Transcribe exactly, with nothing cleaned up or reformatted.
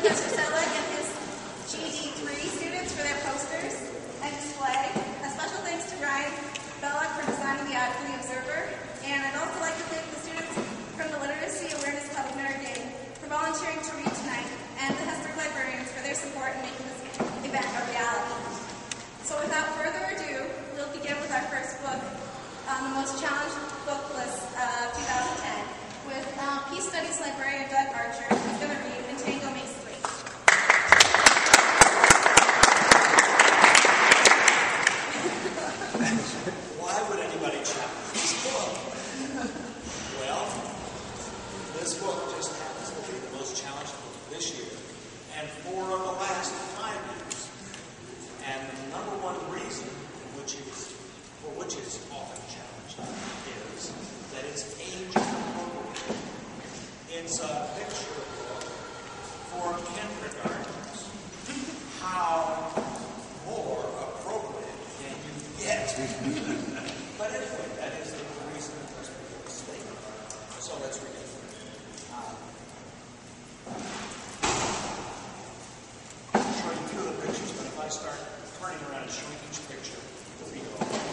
Mister Selleck and his G E D three students for their posters and display. A special thanks to Ryan Belloc for designing the ad for the Observer. And I'd also like to thank the students from the Literacy Awareness Club of Notre Dame for volunteering to read tonight, and the Hesburgh Librarians for their support in making this event a reality. So without further ado, we'll begin with our first book on the most challenged book list of two thousand ten with uh, Peace Studies librarian Doug Archer, who's going to read And Tango Makes Three. Why would anybody challenge this book? Well, this book just happens to be the most challenged book this year, and for the last five years. And the number one reason which is, for which it's often challenged is that it's age appropriate. It's a picture book for kindergartners. How more appropriate can you get? But anyway, that is the reason that this book is stated. So let's read it. Um, I'll show you two of the pictures, but if I start turning around and showing each picture, we go.